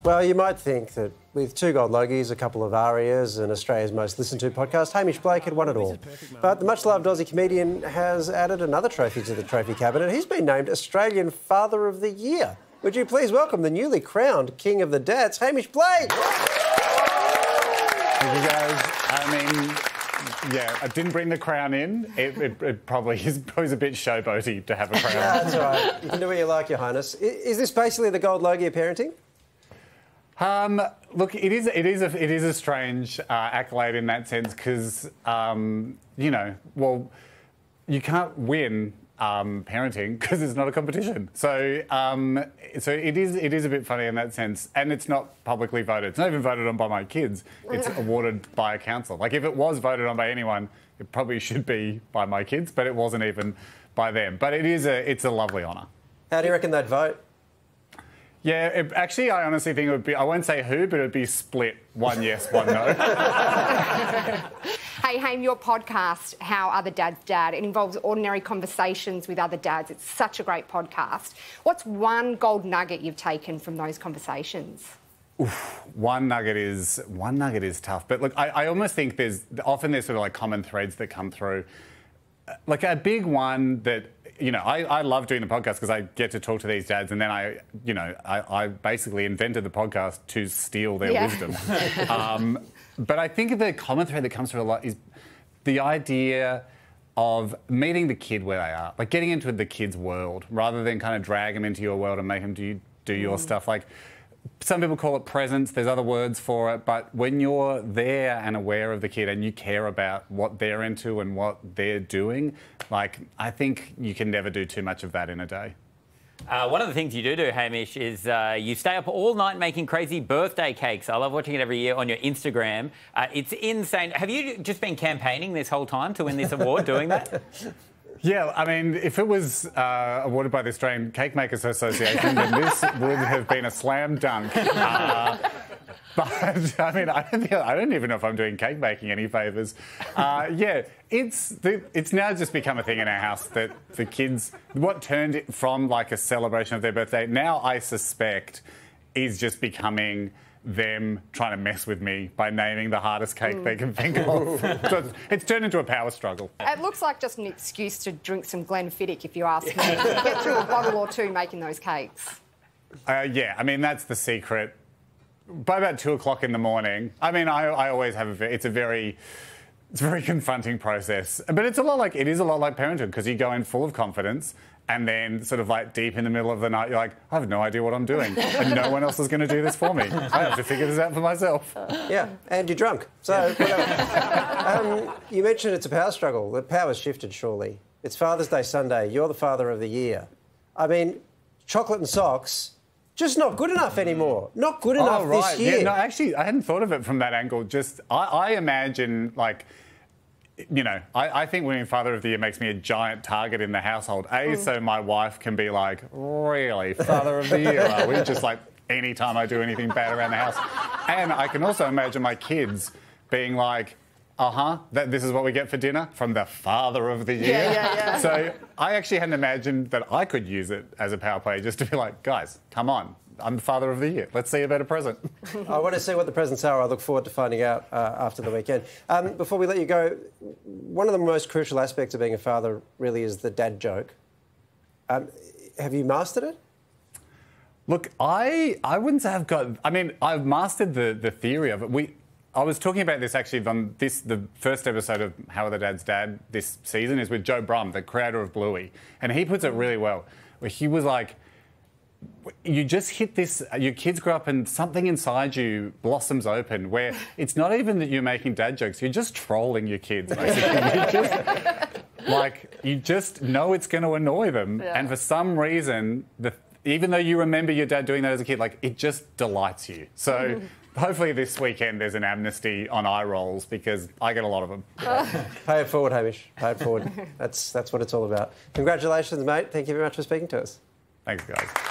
Well, you might think that with 2 gold logies, a couple of arias and Australia's most listened to podcast, Hamish Blake had won it all. But the much-loved Aussie comedian has added another trophy to the trophy cabinet. He's been named Australian Father of the Year. Would you please welcome the newly crowned King of the Dads, Hamish Blake? Thank you, guys. I didn't bring the crown in. It probably is a bit showboaty to have a crown. That's all right. You can do what you like, Your Highness. Is this basically the gold logie of parenting? Look, it is a strange accolade in that sense because you can't win parenting because it's not a competition. So it is a bit funny in that sense, and it's not publicly voted. It's not even voted on by my kids. It's awarded by a council. Like if it was voted on by anyone, it probably should be by my kids, but it wasn't even by them. But it's a lovely honour. How do you reckon they'd vote? Yeah, I honestly think it would be, I won't say who, but it would be split. 1 yes, 1 no. Hey, Haim, your podcast, How Other Dads Dad, it involves ordinary conversations with other dads. It's such a great podcast. What's one gold nugget you've taken from those conversations? Oof, one nugget is tough. But look, I almost think there's sort of like common threads that come through. Like a big one that, I love doing the podcast because I get to talk to these dads, and then I basically invented the podcast to steal their wisdom. But I think the common thread that comes through a lot is the idea of meeting the kid where they are, like getting into the kid's world rather than kind of drag them into your world and make them do your stuff. Like some people call it presence, there's other words for it, but when you're there and aware of the kid and you care about what they're into and what they're doing, like I think you can never do too much of that in a day. One of the things you do, Hamish, is you stay up all night making crazy birthday cakes. I love watching it every year on your Instagram. It's insane. Have you just been campaigning this whole time to win this award doing that? Yeah, I mean, if it was awarded by the Australian Cake Makers Association, then this would have been a slam dunk. But I mean, I don't even know if I'm doing cake making any favours. It's now just become a thing in our house that the kids, what turned it from like a celebration of their birthday, now I suspect is just becoming them trying to mess with me by naming the hardest cake they can think of. So it's turned into a power struggle. It looks like just an excuse to drink some Glenfiddich, if you ask me. Get through a bottle or two making those cakes. Yeah, I mean, that's the secret. By about 2 o'clock in the morning, I mean, I always have it's a very confronting process. But it is a lot like parenting because you go in full of confidence and then sort of like deep in the middle of the night, you're like, I have no idea what I'm doing and no one else is going to do this for me. I have to figure this out for myself. Yeah, and you're drunk. So, whatever. You mentioned it's a power struggle. The power's shifted, surely. It's Father's Day Sunday. You're the Father of the Year. I mean, chocolate and socks, just not good enough anymore. Not good enough this year. Yeah, no, actually, I hadn't thought of it from that angle. Just, I imagine, like, I think winning Father of the Year makes me a giant target in the household. So my wife can be like, really, Father of the Year, are we? Just like any time I do anything bad around the house. And I can also imagine my kids being like, this is what we get for dinner from the Father of the Year. Yeah. So I actually hadn't imagined that I could use it as a power play just to be like, guys, come on. I'm the Father of the Year. Let's see a better present. I want to see what the presents are. I look forward to finding out after the weekend. Before we let you go, one of the most crucial aspects of being a father really is the dad joke. Have you mastered it? Look, I wouldn't say I've got... I mean, I've mastered the theory of it. I was talking about this actually on the first episode of How Other Dads Dad this season is with Joe Brumm, the creator of Bluey. And he puts it really well, where he was like, you just hit this, your kids grow up and something inside you blossoms open where it's not even that you're making dad jokes, you're just trolling your kids, basically. You just know it's going to annoy them. Yeah. And for some reason, even though you remember your dad doing that as a kid, like, it just delights you. So hopefully this weekend there's an amnesty on eye rolls because I get a lot of them. Pay it forward, Hamish. Pay it forward. That's what it's all about. Congratulations, mate. Thank you very much for speaking to us. Thanks, guys.